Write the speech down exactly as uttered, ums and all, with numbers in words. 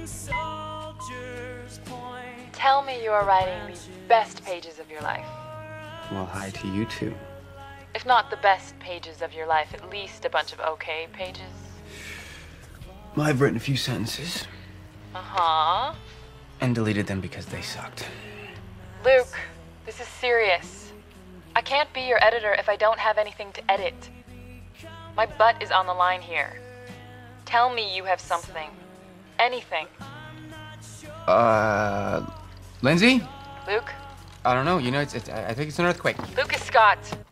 Tell me you are writing the best pages of your life. Well, hi to you too. If not the best pages of your life, at least a bunch of okay pages. Well, I've written a few sentences. Uh-huh. And deleted them because they sucked. Luke, this is serious. I can't be your editor if I don't have anything to edit. My butt is on the line here. Tell me you have something. Anything. Uh... Lindsey? Luke? I don't know. You know, it's, it's I think it's an earthquake. Lucas Scott.